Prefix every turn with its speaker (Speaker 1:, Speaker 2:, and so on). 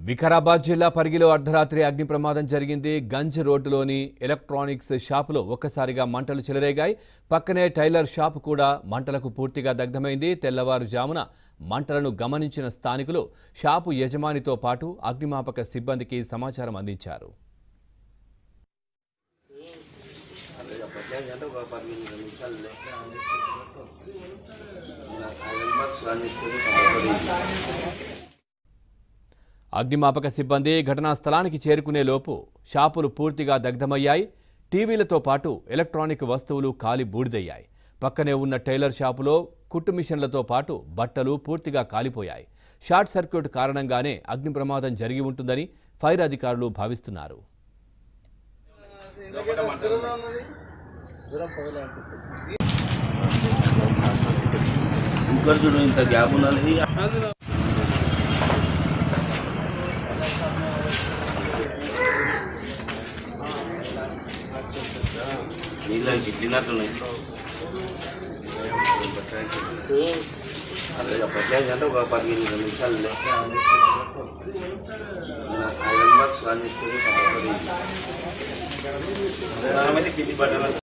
Speaker 1: వికారాబాద్ జిల్లా పరిగిలో అర్ధరాత్రి అగ్ని ప్రమాదం జరిగింది. గంజ్ రోడ్డులోని ఎలక్ట్రానిక్స్ షాపులో ఒక్కసారిగా మంటలు చెలరేగాయి. పక్కనే టైలర్ షాపు కూడా మంటలకు పూర్తిగా దగ్ధమైంది. తెల్లవారుజామున మంటలను గమనించిన స్థానికులు షాపు యజమానితో పాటు అగ్నిమాపక సిబ్బందికి సమాచారం అందించారు. అగ్నిమాపక సిబ్బంది ఘటనా స్థలానికి చేరుకునే లోపు షాపులు పూర్తిగా దగ్ధమయ్యాయి. టీవీలతో పాటు ఎలక్ట్రానిక్ వస్తువులు కాలి బూడిదయ్యాయి. పక్కనే ఉన్న టైలర్ షాపులో కుట్టు మిషన్లతో పాటు బట్టలు పూర్తిగా కాలిపోయాయి. షార్ట్ సర్క్యూట్ కారణంగానే అగ్ని ప్రమాదం జరిగి ఉంటుందని ఫైర్ అధికారులు భావిస్తున్నారు.
Speaker 2: నీళ్ళ గిట్టినట్టున్నాయి. అదే పచ్చాయి అంటే ఒక 15 నిమిషాలు ఐరన్ బాక్స్ రాజేశ్వరి కింది పట్టాలి.